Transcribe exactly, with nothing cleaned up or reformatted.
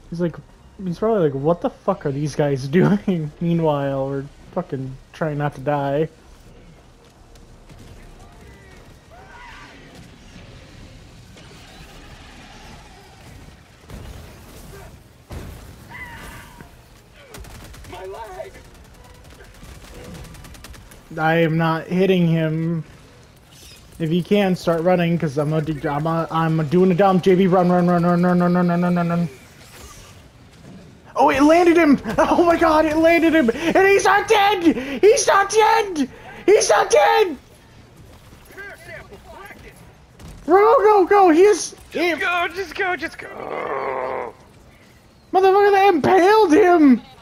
He's like, he's probably like, what the fuck are these guys doing? Meanwhile, we're fucking trying not to die. My leg! I am not hitting him. If you can, start running, because I'm a, I'm a, I'm doing a dump. J V, run, run, run, run, run, run, run, run, run, run, run. Oh, it landed him! Oh my god, it landed him! And he's not dead! He's not dead! He's not dead! Go, go, go! He's... Just go, just go, just go! Motherfucker, they impaled him!